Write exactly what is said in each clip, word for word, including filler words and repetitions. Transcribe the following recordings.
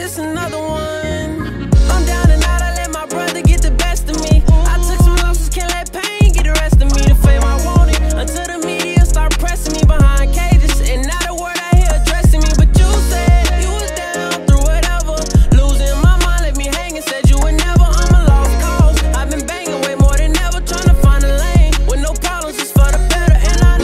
this another one. I'm down and out, I let my brother get the best of me. I took some losses, can't let pain get the rest of me. The fame I wanted, until the media start pressing me behind cages. And not a word I hear addressing me, but you said you was down through whatever. Losing my mind left me hanging, said you would never. I'm a lost cause, I've been banging way more than ever, trying to find a lane with no problems, it's for the better. And I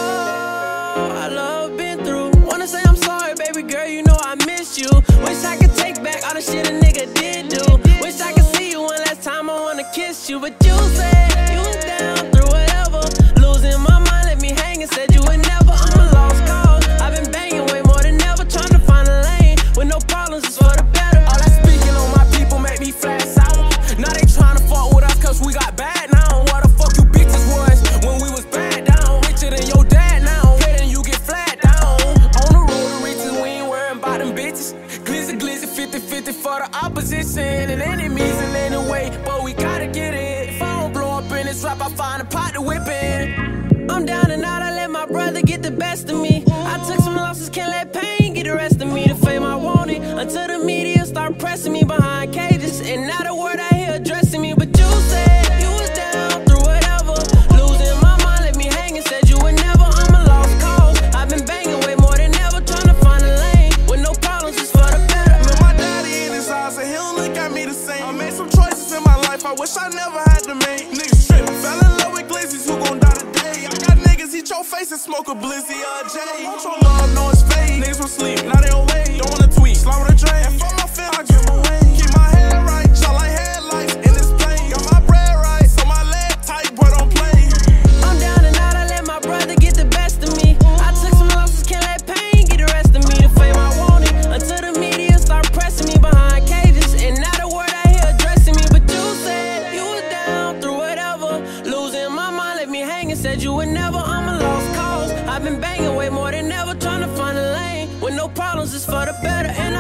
know I love been through. Wanna say I'm sorry, baby girl, you know I miss you. Wish I could take back all the shit a nigga did do. Wish I could see you one last time, I wanna kiss you. But you said you was down through whatever. Losing my mind left me hanging, said you would never. I'm a lost cause, I've been banging way more than ever, trying to find a lane with no problems, it's for the better. All that speaking on my people make me flash out. Now they trying to fuck with us cause we got bad now. What the fuck you bitches was when we was bad down? Richer than your dad now, then you get flat down. On the road to riches, we ain't worrying about them bitches. Glizzy glizzy, fifty fifty for the opposition and enemies in any way, but we gotta get it. If I don't blow up in this rap, I find a pot to whip in. I'm down and out, I let my brother get the best of me. I took some losses, can't let pain get the rest of me. The fame I wanted, until the media start pressing me behind cages. And not a word I hear addressing me, but you said you was down through whatever. Losing my mind left me hanging, said you would never. I'm a lost cause, I've been banging way more than ever, trying to find a lane with no problems, it's for the better. Met my daddy in his eyes and he don't look at me the same. I made some choices in my life I wish I never had to make. Niggas trip, fell in love with glizzies, who gon' die today? I got niggas eat your face and smoke a blizzy or a J. Want your love, know it's fake. Niggas will sleep, now they awake. Don't wanna tweet, slide with a drain. And fuck my feel, I give away. Keep my head right, shot like headlights in this plane. Got my bread right, so my leg tight, boy don't play. I'm down and out, I let my brother get the best of me. I took some losses, can't let pain get the rest of me. The fame I wanted, until the media start pressing me behind cages. And not a word I hear addressing me, but you said you was down through whatever. Losing my mind left me hanging, said you would never. I'm a lost cause, I've been banging way more than ever, trying to find a lane with no problems, it's for the better. And